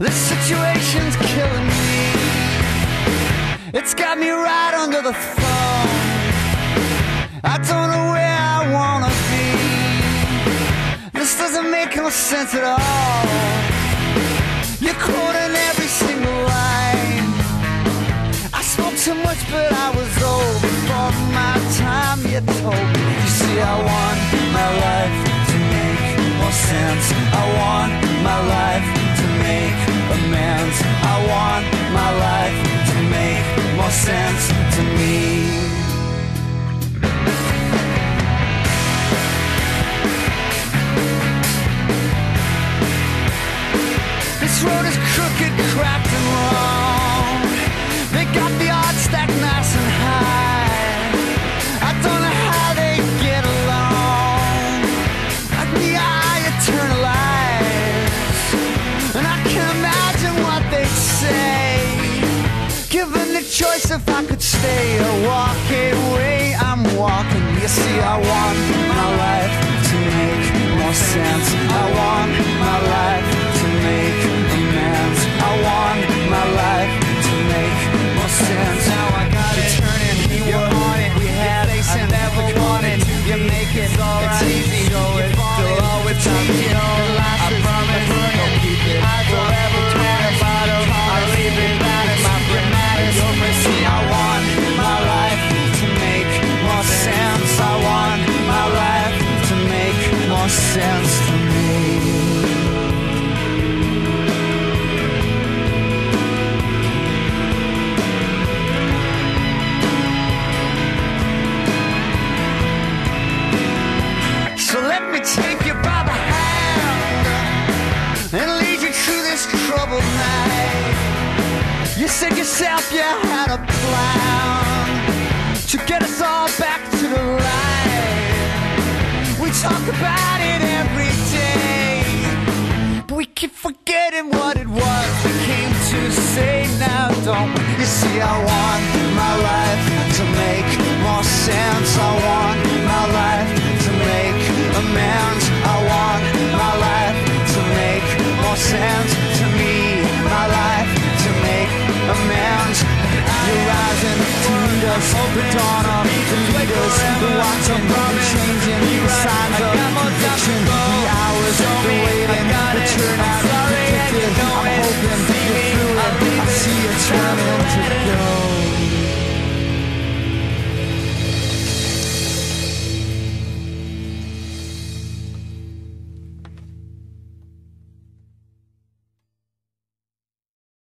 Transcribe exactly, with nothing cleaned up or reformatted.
This situation's killing me. It's got me right under the thumb. I don't know where I wanna be. This doesn't make no sense at all. You're quoting every single line. I spoke too much but I was old before my time. You told me. You see, I want my life to make more sense. I want my life to make amends. I want my life to make more sense to me. This road is crooked, cracked and wrong. They got the odds stacked nice and high. I don't know how they get along. Like me, I eternalize, and I can imagine what they'd say. Given the choice if I could stay or walk away, I'm walking. You see, I want my life to make more sense. I want my life to make amends. I want my life to make more sense. Now I got it turning, you're on it. We had it, I never wanted. You make it alright. It's easy, so it's always changing. I promise you'll keep it. I forever care about it. I'll leave it back. My friend matters. See, I want my life to make more sense. I want my life to make more sense to me. So let me take you by the hand and lead you through this troubled night. You said yourself you had a plan to get us all back to the light. We talk about it every day, but we keep forgetting what it was we came to say now, don't we? You see, I want my life to make more sense. I want my life to make amends. I want my life to make more sense to me. My life to make amends. You're rising to meet us, the dawn of the leaders, the watching, the changing, the signs of conviction, the hours, the waiting, the turnout.